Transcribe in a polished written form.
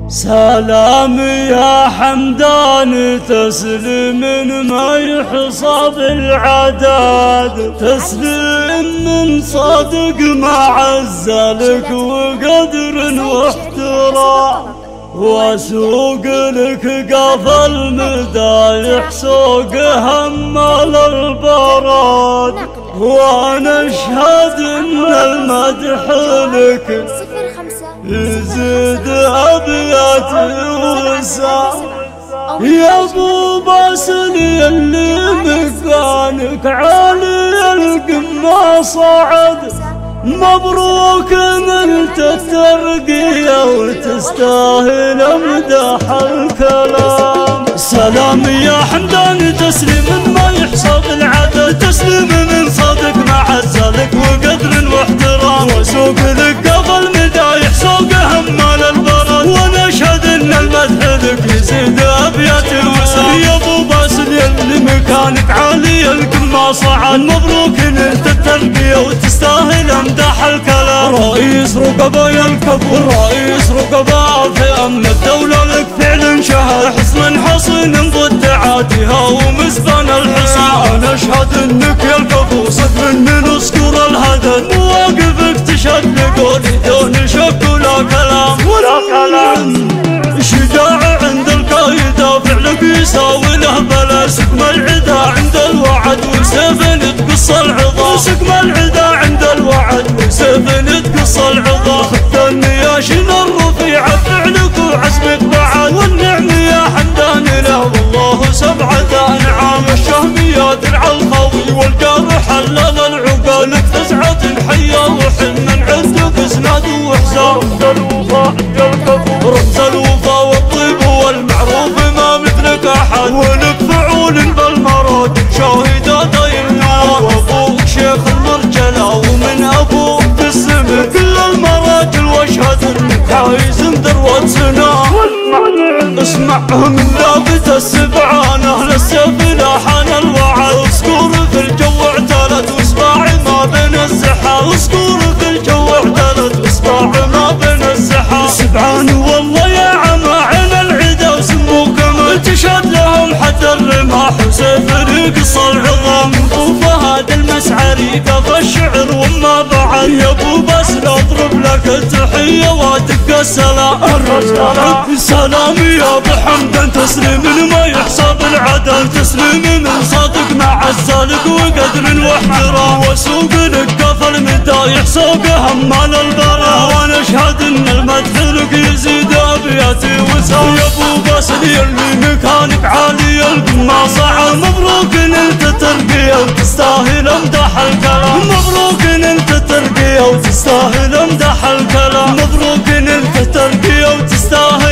سلام يا حمدان تسليم ما يحصى بالعداد، تسليم من صادق مع الزلك وقدر واحترام، واسوق لك قف المدايح سوق همال البراد، وانا اشهد ان المدح لك يزيد ابياتي وسام. يا ابو باسل يلي مكانك عالي القمة صعد، مبروك نلت الترقية وتستاهل امدح الكلام. سلام يا حمدان تسليم ما يحصى بالعدد، تسليم من صدق مع الزلك وقدر واحترام، وسوق لك قبل مدايح سوق همال البرد، وانا اشهد ان المدح لك يزيد ابياتي وسام. يا ابو باسل يلي مكانك عالي القمة صعد، مبروك نلت الترقية وتستاهل امدح الكلام. رئيس رقبايا الكفور، رئيس رقباء في امن الدولة، لك فعل شهد حصن حصين ضد عادها ومسبن الحصان. انا اشهد انك يا الكفور صدق من اسكور الهدد، مواقفك تشهد لقولي دون شك ولا كلام ولا كلام. شجاع عند القايدة فعلك يساوي له بلا، سقم العدا عند الوعد وسيف تقص العظام، سقم العدا عند الوعد وسيف تقص العظام. خذ النياشين الرفيعة فعلك وعزمك بعد، والنعم يا حمدان له والله 7 أنعام. الشهمية درع الخوي والجارح حلل العقال، لك 9 حية وحنا عندك اسناد وحسام. رمز الوفا والطيب والمعروف ما مثلك احد، ولك فعول بالمراد شاهدة دايمنا. وابوك شيخ المرجلة ومن ابوك تسمى كل المراجل، واشهد انك عايز ذروة سنام. اسمعهم لابت السبعان اهل السيف لاحان الوعد، اسكور في الجو اعتلت واصباعي ما بين الزحام، اسكور في الجو اعتلت واصباعي ما بين الزحام. سبعان والله يا عما عين العدا وسمو كمان، تشهد لهم حد الرماح وسيف رقص العظام. وفهد المسعري كف الشعر وما بعد، يا ابو باسل اضرب لك التحية وادق السلام. سلام يا ابو حمدان تسليم ما يحصى بالعدل، تسليم من صادق مع الزلق وقدر واحترام، وسوق لك كف المدايح سوق همال البرا، وانا اشهد ان المدح لك يزيد ابياتي وسام. يا ابو باسل يلي مكانك عالي القمة صعد، مبروك نلت الترقية وتستاهل امدح الكلام. مبروك نلت الترقية وتستاهل امدح الكلام. مبروك نلت الترقية وتستاهل